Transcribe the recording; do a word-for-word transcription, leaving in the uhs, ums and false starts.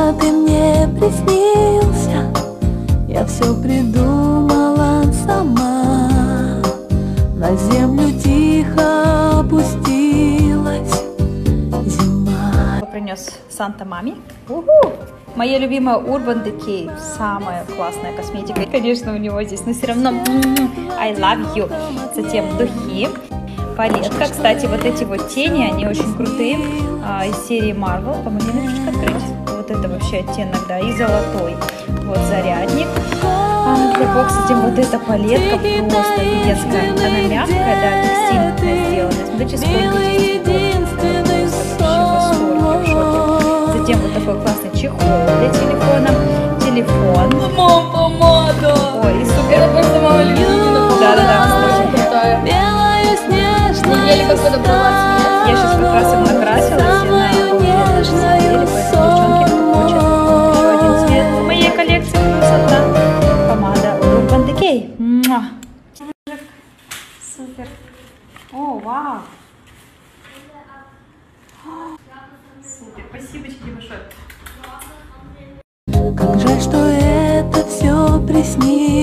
ты мне приснился, я все придумала сама. На землю тихо опустилась зима. Принес Санта маме. Уху! Моя любимая Urban Decay. Самая классная косметика. И, конечно, у него здесь, но все равно I love you. Затем духи. Палетка. Кстати, вот эти вот тени, они очень крутые. А, из серии Marvel. Помоги мне чуть открыть. Вот это вообще оттенок, да. И золотой. Вот зарядник. А, для бокса. Затем вот эта палетка просто детская. Она мягкая, да, текстильная сделана. Смотрите, сколько здесь. Затем вот такой классный чехол для телефона. Телефон. Мам, помада! Ой, и супер. Это просто мама любимая. Да-да-да. Очень крутая. Белая снежная. Еле как подобрала цвет. Я сейчас как раз им накрасилась, и на полуверху посмотрели, поэтому девчонки очень еще один цвет в моей коллекции. Красота. Помада Urban Decay. Муа. Супер. О, вау. Супер. Спасибо тебе большое. Как жаль, что это все приснилось.